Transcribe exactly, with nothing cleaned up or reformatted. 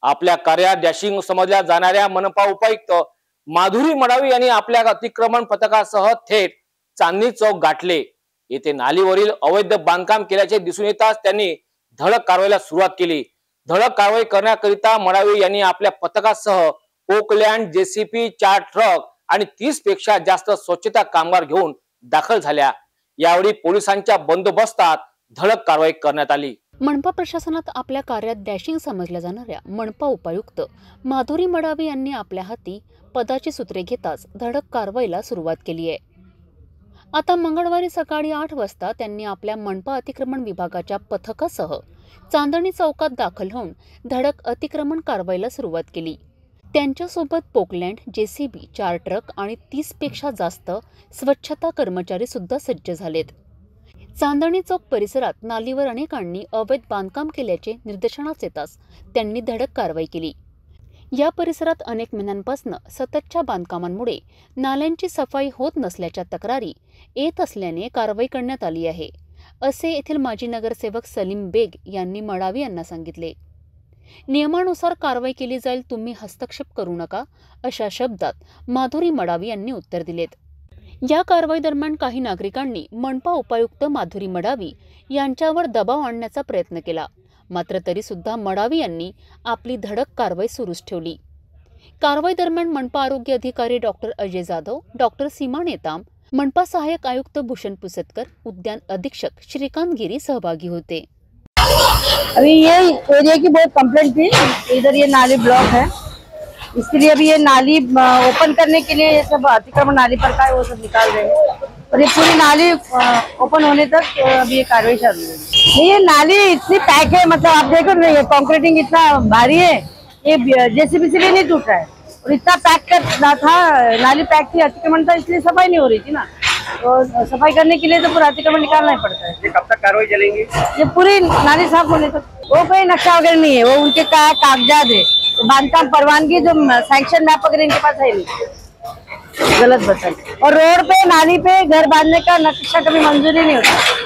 आपल्या कार्यात डॅशिंग समजल्या जाणाऱ्या मनपा उपायुक्त माधुरी मडावी यांनी आपल्या अतिक्रमण पथकासह थेट चांदणी चौक गाठले। येथे नालीवरील अवैध बांधकाम केल्याचे दिसून येताच त्यांनी धडक कारवाईला सुरुवात केली। धडक कारवाई करण्याकरिता मडावी यांनी आपल्या पथकासह पोकलँड, जेसीबी, चार ट्रक आणि तीस पेक्षा जास्त स्वच्छता कामगार घेऊन दाखल झाल्या। यावेळी पोलिसांच्या बंदोबस्तात धडक कारवाई करण्यात आली। मनपा प्रशासनात आपल्या कार्यात डॅशिंग समजल्या जाणाऱ्या मनपा उपायुक्त माधुरी मडावी यांनी आपल्या हाती पदाची सूत्रे घेताच धडक कारवाईला सुरुवात केली आहे। आता मंगळवारी सकाळी आठ वाजता त्यांनी आपल्या मनपा अतिक्रमण विभागाच्या पथकासह चांदणी चौकात दाखल होऊन धडक अतिक्रमण कारवाईला सुरुवात केली। त्यांच्यासोबत पोकलँड, जेसीबी, चार ट्रक आणि तीस पेक्षा जास्त स्वच्छता कर्मचारी सुद्धा सज्ज झालेत। चांदणी चौक परिसरात नालीवर अनेकांनी अवैध बांधकाम केल्याचे निदर्शनास येताच त्यांनी धडक कारवाई केली। या परिसरात अनेक महिन्यांपासून सततच्या बांधकामांमुळे नाल्यांची सफाई होत नसल्याच्या तक्रारी येत असल्याने कारवाई करण्यात आली आहे, असे येथील माजी नगरसेवक सलीम बेग यांनी मडावी यांना सांगितले। नियमानुसार कारवाई केली जाईल, तुम्ही हस्तक्षेप करू नका, अशा शब्दात माधुरी मडावी यांनी उत्तर दिलेत। या कारवाई दरम्यान काही नागरिकांनी मनपा उपायुक्त माधुरी मडावी यांच्यावर दबाव आणण्याचा प्रयत्न केला, मात्र तरी सुद्धा मडावी यांनी आपली धडक कारवाई सुरूच ठेवली। कारवाई दरम्यान मनपा आरोग्य अधिकारी डॉक्टर अजय जाधव, डॉक्टर सीमा नेताम, मनपा सहाय्यक आयुक्त भूषण पुसतकर, उद्यान अधीक्षक श्रीकांत गिरी सहभागी होते। अभी ये एरिया की बहुत कंप्लेंट थी, इधर ये नाली ब्लॉक है, इसके लिए अभी ये नाली ओपन करने के लिए ये सब अतिक्रमण नाली पर का है वो सब निकाल रहे हैं और ये पूरी नाली ओपन होने तक अभी ये कार्रवाई चल रही है। ये नाली इतनी पैक है, मतलब आप देखो ना, ये कंक्रीटिंग इतना भारी है, ये जेसीबी से भी नहीं टूट रहा है और इतना पैक करना था, नाली पैक थी, अतिक्रमण था, इसलिए सफाई नहीं हो रही थी ना, तो सफाई करने के लिए तो पूरा अतिक्रमण निकालना ही पड़ता है। ये कब तक कार्रवाई चलेंगी? ये पूरी नाली साफ होने तक। वो कोई नक्शा वगैरह नहीं है, वो उनके का कागजात है, तो बांधकाम परवानगी जो सैंक्शन मैप वगैरह इनके पास है नहीं, गलत बताए। और रोड पे नाली पे घर बांधने का नक्शा कभी मंजूरी नहीं होता।